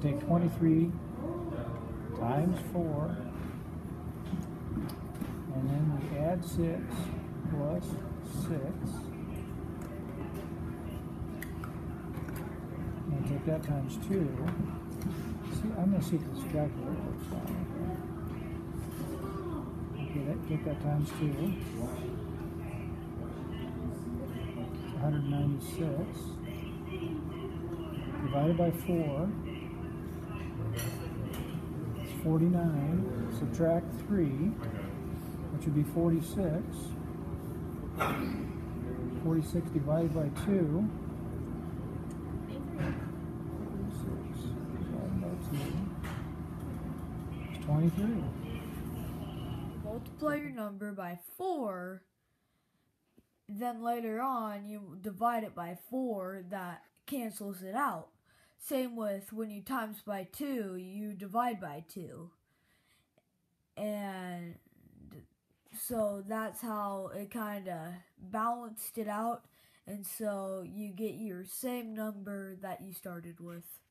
take 23 times 4, and then we add 6 plus 6. And take that times 2. See, I'm going to see if this calculator works fine. Okay, take that times 2. It's 196. Divided by 4. It's 49. Subtract 3, which would be 46. 46 divided by 2. 46 divided by 2 is 23. Multiply your number by 4, then later on you divide it by 4, that cancels it out. Same with when you times by 2, you divide by 2. And so that's how it kind of balanced it out, and so you get your same number that you started with.